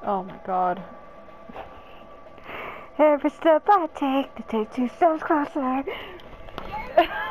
Oh my god. Every step I take to take 2 steps closer.